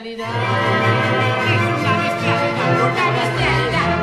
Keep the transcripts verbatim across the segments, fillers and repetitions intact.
bestialidad. Es una bestialidad, una bestialidad.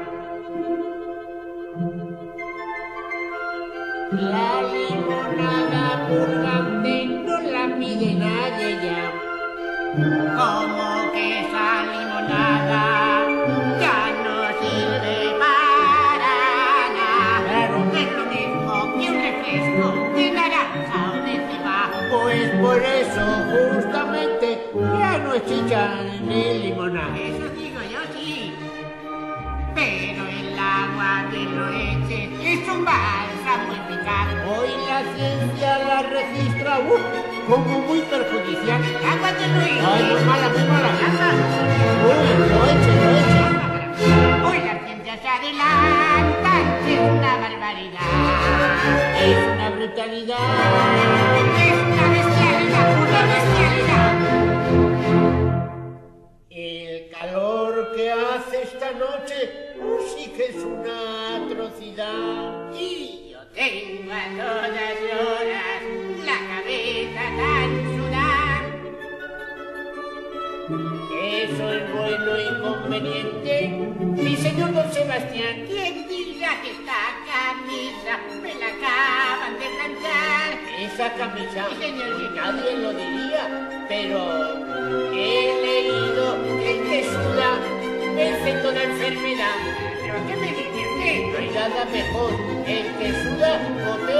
La limonada purgante no la pide nadie ya. Como que esa limonada ya no sirve para nada. Claro. Es lo mismo que un refresco de naranja o de ceba. Pues por eso justamente ya no es chicha ni limonada. Eso digo yo, sí. Pero el agua que lo eche es un bálsamo eficaz. Hoy la ciencia la registra uh, como muy perjudicial. Agua de Luis. Ay, muy mala, muy mala. Agua. Uy, lo eche, lo eche. Hoy la ciencia se adelanta, es una barbaridad. Es una brutalidad. Es una bestialidad, una bestialidad. El calor que hace esta noche uh, sí que es una atrocidad. Y yo tengo a todas horas la cabeza tan sudante. Eso es bueno y conveniente, mi señor don Sebastián. ¿Quién dirá que esta camisa me la acaban de planchar? Esa camisa, Sí, señor. nadie lo diría, pero he leído que el que suda vence toda enfermedad. ¿Pero qué me dice No usted? hay nada mejor, el que suda protege